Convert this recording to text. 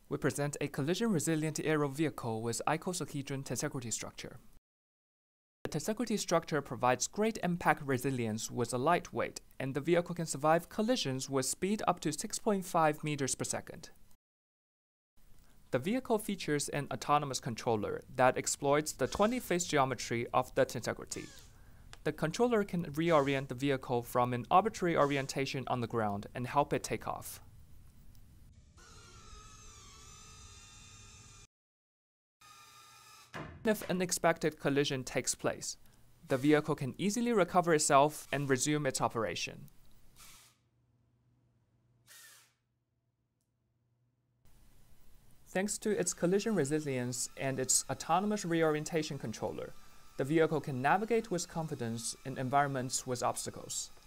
we present a collision-resilient aero vehicle with icosahedron tensegrity structure. The tensegrity structure provides great impact resilience with a light weight, and the vehicle can survive collisions with speed up to 6.5 meters per second. The vehicle features an autonomous controller that exploits the 20-phase geometry of the tensegrity. The controller can reorient the vehicle from an arbitrary orientation on the ground and help it take off. If an unexpected collision takes place, the vehicle can easily recover itself and resume its operation. Thanks to its collision resilience and its autonomous reorientation controller, the vehicle can navigate with confidence in environments with obstacles.